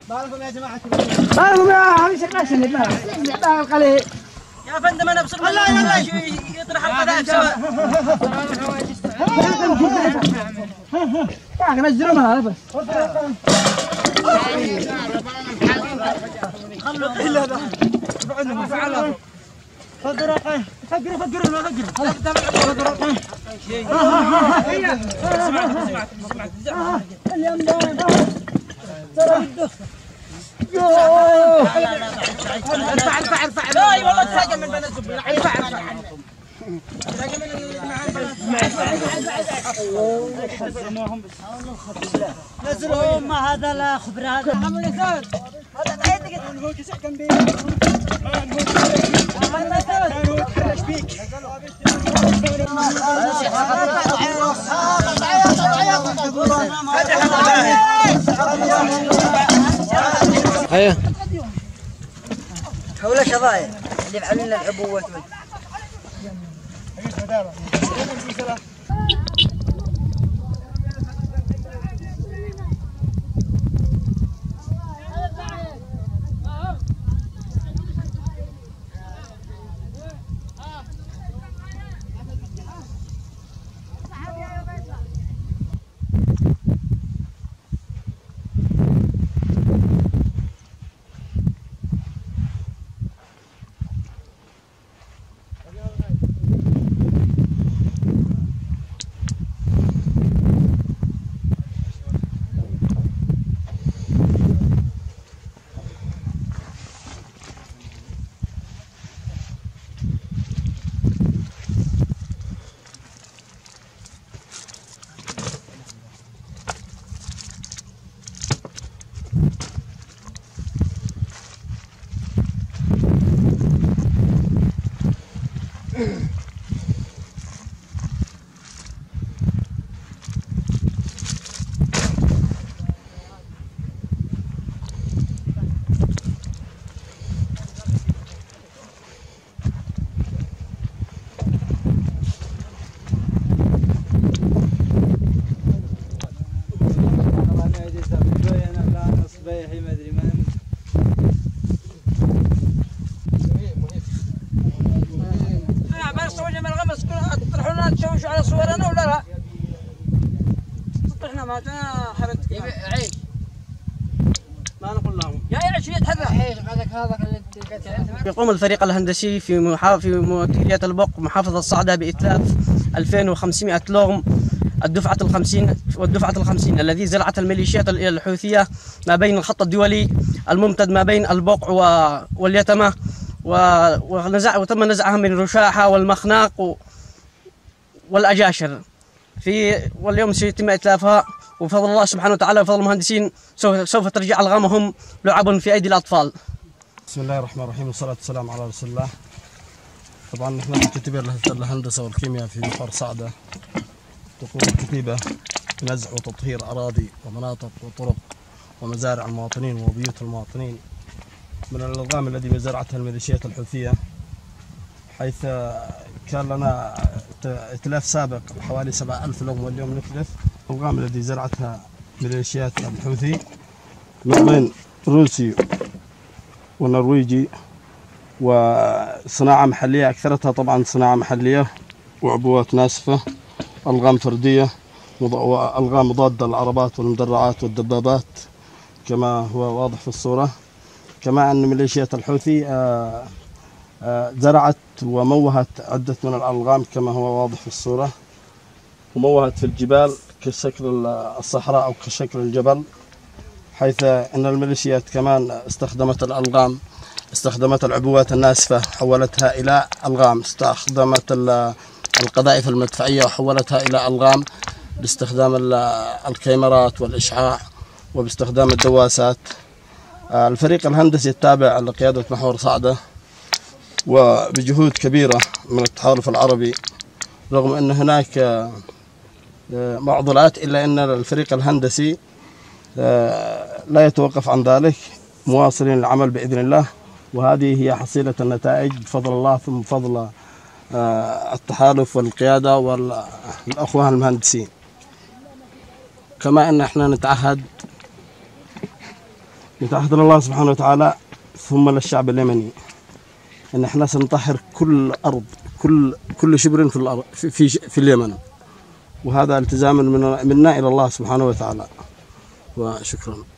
بالكم يا جماعة بالكم يا هذه شكلها سند ما عليه يا فندم انا بصير والله يطرح القذائف سوا يا اخي نزلوا معها بس خلوا الا هذا عندهم فعلوا فقروا فقروا فقروا فقروا اليوم ارفع لا والله تهاجم من بنات الزبير ارفع نزلوا ما هذا لا خبر هذا محمد يسار هذا بعيد هو كسح كان بيه ايوه حول شظايا اللي يفعلون لنا العبوات تشوشوا على صورنا ولا لا؟ احنا ما حرتك عيش ما نقول لهم يا عيش يتحرك عيش هذاك اللي يقوم الفريق الهندسي في مديرية البوق محافظة الصعدة بإتلاف 2500 لغم الدفعة ال50 الذي زرعتها الميليشيات الحوثية ما بين الخط الدولي الممتد ما بين البوق واليتمة وتم نزعها من رشاحة والمخناق والأجاشر واليوم سيتم إتلافها وبفضل الله سبحانه وتعالى وبفضل المهندسين سوف ترجع ألغامهم لعب في أيدي الأطفال. بسم الله الرحمن الرحيم والصلاة والسلام على رسول الله. طبعا نحن ككتيبة الهندسة والكيمياء في محور صعدة تقوم الكتيبة بنزع وتطهير أراضي ومناطق وطرق ومزارع المواطنين وبيوت المواطنين من الألغام الذي زرعتها الميليشيات الحوثية، حيث كان لنا ائتلاف سابق حوالي 7000 لغم واليوم نتلف الألغام الذي زرعتها ميليشيات الحوثي من بين روسي ونرويجي وصناعة محلية، أكثرتها طبعا صناعة محلية وعبوات ناسفة، ألغام فردية وألغام مضادة للعربات والمدرعات والدبابات كما هو واضح في الصورة. كما أن ميليشيات الحوثي زرعت وموهت عدة من الألغام كما هو واضح في الصورة، وموهت في الجبال كشكل الصحراء أو كشكل الجبل، حيث أن الميليشيات كمان استخدمت الألغام، استخدمت العبوات الناسفة حولتها إلى ألغام، استخدمت القذائف المدفعية وحولتها إلى ألغام باستخدام الكاميرات والإشعاع وباستخدام الدواسات. الفريق الهندسي التابع لقيادة محور صعدة وبجهود كبيرة من التحالف العربي، رغم أن هناك معضلات إلا أن الفريق الهندسي لا يتوقف عن ذلك، مواصلين العمل بإذن الله، وهذه هي حصيلة النتائج بفضل الله ثم بفضل التحالف والقيادة والأخوة المهندسين. كما أن احنا نتعهد يتعهد الله سبحانه وتعالى ثم للشعب اليمني ان احنا سنطهر كل ارض، كل شبر في الارض في اليمن، وهذا التزام منا الى الله سبحانه وتعالى. وشكرا.